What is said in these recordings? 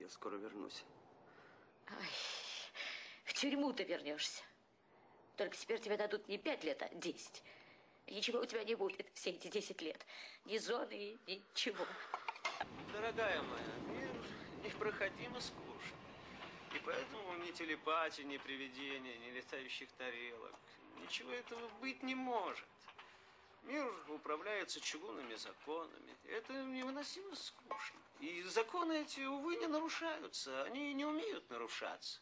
Я скоро вернусь. Ай, в тюрьму ты вернешься. Только теперь тебе дадут не 5 лет, а 10. И ничего у тебя не будет все эти 10 лет. Ни зоны, ничего. Дорогая моя, мир непроходимо скучен. И поэтому ни телепатии, ни привидения, ни летающих тарелок. Ничего этого быть не может. Мир управляется чугунными законами. Это невыносимо скучно. И законы эти, увы, не нарушаются. Они не умеют нарушаться.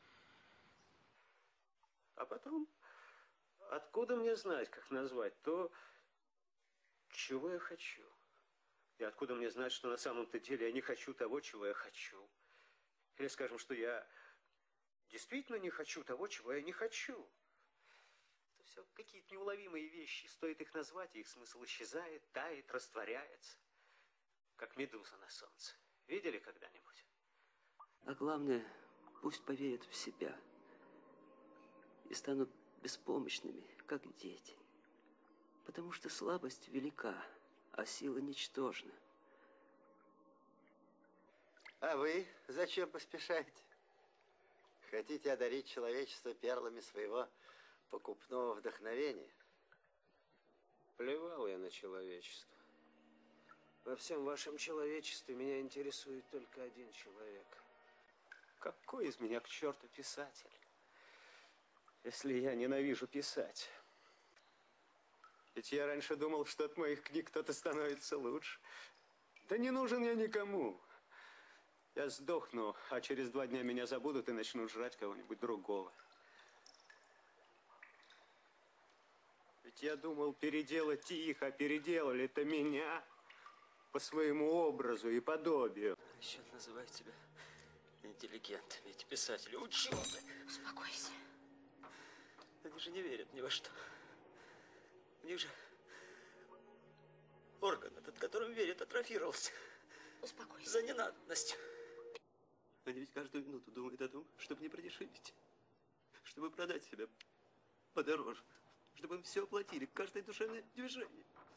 А потом, откуда мне знать, как назвать то, чего я хочу? И откуда мне знать, что на самом-то деле я не хочу того, чего я хочу? Или скажем, что я действительно не хочу того, чего я не хочу? Это все какие-то неуловимые вещи. Стоит их назвать, и их смысл исчезает, тает, растворяется. Как медуза на солнце. Видели когда-нибудь? А главное, пусть поверят в себя. И станут беспомощными, как дети. Потому что слабость велика, а сила ничтожна. А вы зачем поспешаете? Хотите одарить человечество перлами своего покупного вдохновения? Плевал я на человечество. Во всем вашем человечестве меня интересует только один человек. Какой из меня к черту писатель? Если я ненавижу писать. Ведь я раньше думал, что от моих книг кто-то становится лучше. Да не нужен я никому. Я сдохну, а через 2 дня меня забудут и начнут жрать кого-нибудь другого. Ведь я думал переделать их, а переделали-то меня по своему образу и подобию. Расчет называет тебя интеллигентами, эти писатели, ученые. Успокойся. Они же не верят ни во что. У них же орган этот, которым верят, атрофировался. Успокойся. За ненадобностью. Они ведь каждую минуту думают о том, чтобы не продешевить. Чтобы продать себя подороже. Чтобы им все оплатили, каждое душевное движение.